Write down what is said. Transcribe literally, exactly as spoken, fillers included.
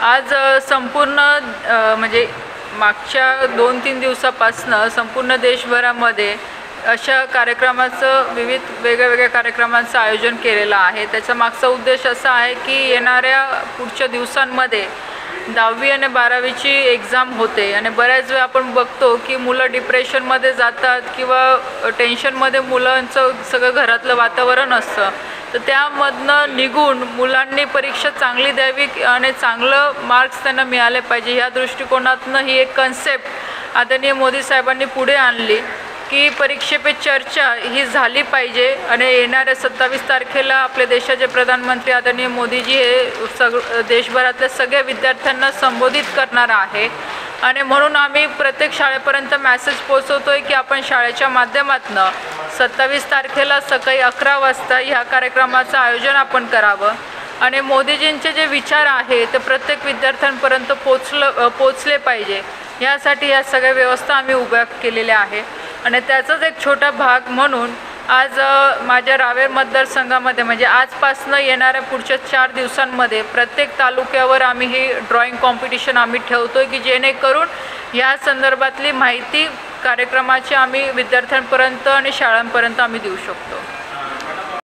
आज संपूर्ण म्हणजे मागच्या दोन तीन दिवसापासून संपूर्ण देशभरामध्ये अशा कार्यक्रमाचं विविध वेगळ्या वेगळ्या कार्यक्रमांचं आयोजन केलेलं आहे। त्याचा मागचा उद्देश असा आहे की येणाऱ्या पुढच्या दिवसांमध्ये दहावी आणि बारावीची एक्झाम होते आणि बऱ्याच वेळा आपण बघतो की मुलं डिप्रेशनमध्ये जातात किंवा टेन्शनमध्ये मुलांचं सगळं घरातलं वातावरण असतं। तर त्यामधनं निघून मुलांनी परीक्षा चांगली द्यावी आणि चांगलं मार्क्स त्यांना मिळाले पाहिजे, ह्या दृष्टिकोनातून ही एक कन्सेप्ट आदरणीय मोदी साहेबांनी पुढे आणली की परीक्षे पे चर्चा ही झाली पाहिजे। आणि येणाऱ्या सत्तावीस तारखेला आपल्या देशाचे प्रधानमंत्री आदरणीय मोदीजी हे सग देशभरातल्या सगळ्या विद्यार्थ्यांना संबोधित करणार आहे आणि म्हणून आम्ही प्रत्येक शाळेपर्यंत मेसेज पोहोचवतो आहे की आपण शाळेच्या माध्यमातून सत्तावीस तारखेला सकाळी अकरा वाजता ह्या कार्यक्रमाचं आयोजन आपण करावं आणि मोदीजींचे जे विचार आहे ते प्रत्येक विद्यार्थ्यांपर्यंत पोचलं पोचले पाहिजे, यासाठी या सगळ्या व्यवस्था आम्ही उभ्या केलेल्या आहे। आणि त्याचाच एक छोटा भाग म्हणून आज माझ्या रावेर मतदारसंघामध्ये म्हणजे आजपासून येणाऱ्या पुढच्या चार दिवसांमध्ये प्रत्येक तालुक्यावर आम्ही ही ड्रॉइंग कॉम्पिटिशन आम्ही ठेवतो आहे की जेणेकरून या संदर्भातली माहिती कार्यक्रमाची आम्ही विद्यार्थ्यांपर्यंत आणि शाळांपर्यंत आम्ही देऊ शकतो।